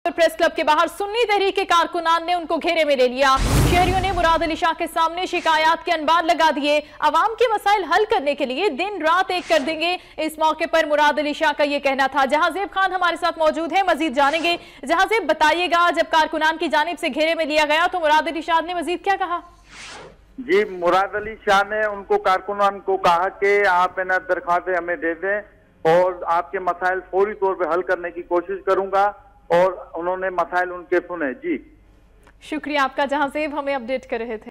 Press club के बाहर सुन्नी तहरीक के कारकुनान ने उनको घेरे में ले लिया। शहरियों ने मुराद अली शाह के सामने शिकायत के अनबार लगा दिए। अवाम के मसाइल हल करने के लिए दिन रात एक कर देंगे। इस मौके पर मुराद अली शाह का ये कहना था। जहांजेब खान हमारे साथ मौजूद है, मजीद जानेंगे। जहांजेब, बताइएगा, जब कारकुनान की जानिब से घेरे में लिया गया तो मुराद अली शाह ने मजीद क्या कहा? जी, मुराद अली शाह ने उनको कारकुनान को कहा कि आप ना दरख्वास्तें हमें दे दें और आपके मसाइल फौरी तौर पे हल करने की कोशिश करूंगा, और उन्होंने मसाइल उनके सुने। जी शुक्रिया आपका जहांजेब, हमें अपडेट कर रहे थे।